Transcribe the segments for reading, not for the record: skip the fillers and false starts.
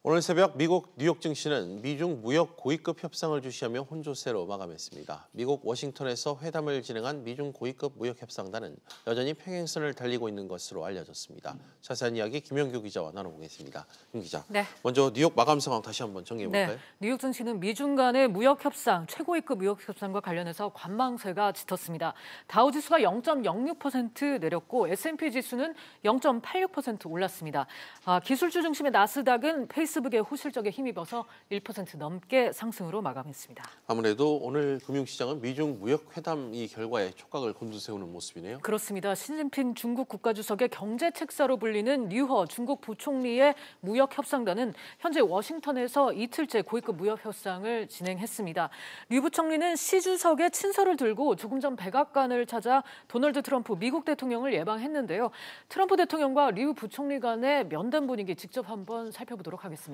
오늘 새벽 미국 뉴욕 증시는 미중 무역 고위급 협상을 주시하며 혼조세로 마감했습니다. 미국 워싱턴에서 회담을 진행한 미중 고위급 무역 협상단은 여전히 평행선을 달리고 있는 것으로 알려졌습니다. 자세한 이야기 김영규 기자와 나눠보겠습니다. 김 기자, 네. 먼저 뉴욕 마감 상황 다시 한번 정리해볼까요? 네. 뉴욕 증시는 미중 간의 무역 협상, 최고위급 무역 협상과 관련해서 관망세가 짙었습니다. 다우지수가 0.06% 내렸고 S&P 지수는 0.86% 올랐습니다. 기술주 중심의 나스닥은 페이스북의 호실적에 힘입어서 1% 넘게 상승으로 마감했습니다. 아무래도 오늘 금융시장은 미중 무역 회담 이 결과에 촉각을 곤두세우는 모습이네요. 그렇습니다. 시진핑 중국 국가주석의 경제 책사로 불리는 류허 중국 부총리의 무역 협상단은 현재 워싱턴에서 이틀째 고위급 무역 협상을 진행했습니다. 류 부총리는 시 주석의 친서를 들고 조금 전 백악관을 찾아 도널드 트럼프 미국 대통령을 예방했는데요. 트럼프 대통령과 류 부총리 간의 면담 분위기 직접 한번 살펴보도록 하겠습니다.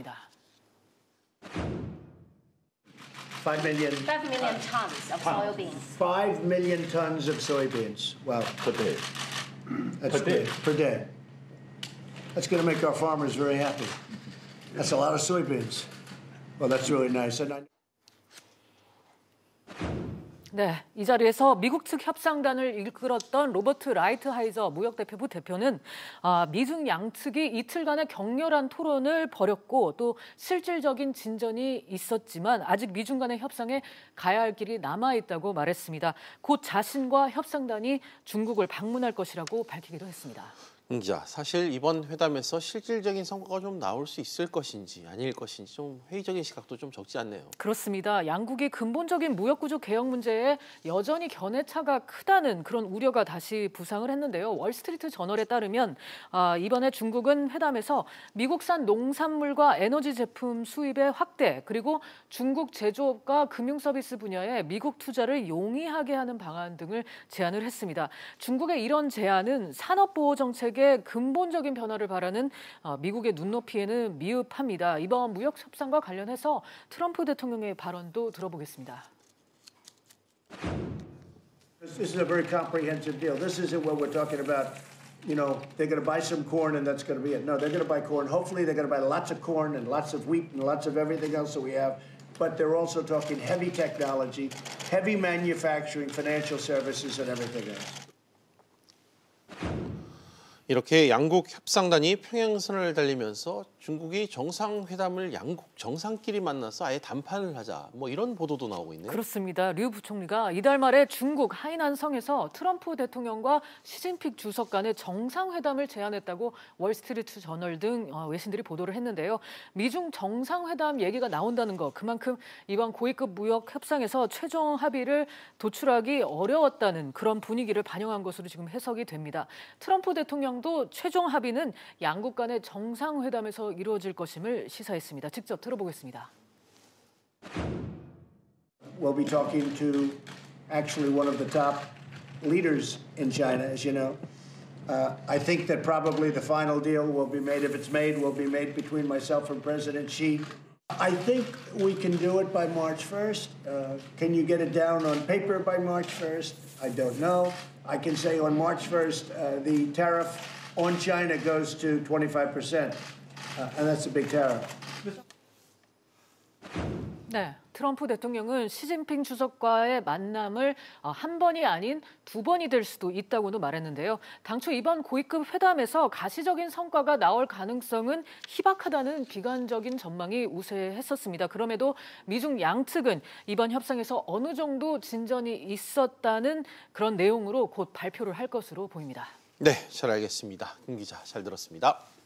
5 million tons of soybeans. 5 million tons of soybeans. Wow. Per day. That's Per day. Per day. That's going to make our farmers very happy. That's a lot of soybeans. Well, that's really nice. 네, 이 자리에서 미국 측 협상단을 이끌었던 로버트 라이트하이저 무역대표부 대표는 미중 양측이 이틀간의 격렬한 토론을 벌였고 또 실질적인 진전이 있었지만 아직 미중 간의 협상에 가야 할 길이 남아있다고 말했습니다. 곧 자신과 협상단이 중국을 방문할 것이라고 밝히기도 했습니다. 기자, 사실 이번 회담에서 실질적인 성과가 좀 나올 수 있을 것인지 아닐 것인지 좀 회의적인 시각도 좀 적지 않네요. 그렇습니다. 양국이 근본적인 무역구조 개혁 문제에 여전히 견해차가 크다는 그런 우려가 다시 부상을 했는데요. 월스트리트 저널에 따르면 이번에 중국은 회담에서 미국산 농산물과 에너지 제품 수입의 확대 그리고 중국 제조업과 금융서비스 분야에 미국 투자를 용이하게 하는 방안 등을 제안을 했습니다. 중국의 이런 제안은 산업보호 정책의 근본적인 변화를 바라는 미국의 눈높이에는 미흡합니다. 이번 무역 협상과 관련해서 트럼프 대통령의 발언도 들어보겠습니다. This is a very comprehensive deal. This isn't what we're talking about. You know, they're going to buy some corn and that's going to be it. No, they're going to buy corn. Hopefully, they're going to buy lots of corn and lots of wheat and lots of everything else that we have. But they're also talking heavy technology, heavy manufacturing, financial services, and everything else. 이렇게 양국 협상단이 평행선을 달리면서 중국이 정상회담을 양국 정상끼리 만나서 아예 담판을 하자 뭐 이런 보도도 나오고 있네요. 그렇습니다. 류 부총리가 이달 말에 중국 하이난성에서 트럼프 대통령과 시진핑 주석 간의 정상회담을 제안했다고 월스트리트 저널 등 외신들이 보도를 했는데요. 미중 정상회담 얘기가 나온다는 거 그만큼 이번 고위급 무역 협상에서 최종 합의를 도출하기 어려웠다는 그런 분위기를 반영한 것으로 지금 해석이 됩니다. 트럼프 대통령도 최종 합의는 양국 간의 정상회담에서 이루어질 것임을 시사했습니다. 직접 들어보겠습니다. We'll be talking to actually one of the top leaders in China, as you know. I think that probably the final deal will be made, if it's made, will be made between myself and President Xi. I think we can do it by March 1st. Can you get it down on paper by March 1st? I don't know. I can say on March 1st, the tariff on China goes to 25%, and that's a big tariff. 네, 트럼프 대통령은 시진핑 주석과의 만남을 한 번이 아닌 두 번이 될 수도 있다고도 말했는데요. 당초 이번 고위급 회담에서 가시적인 성과가 나올 가능성은 희박하다는 비관적인 전망이 우세했었습니다. 그럼에도 미중 양측은 이번 협상에서 어느 정도 진전이 있었다는 그런 내용으로 곧 발표를 할 것으로 보입니다. 네, 잘 알겠습니다. 김 기자 잘 들었습니다.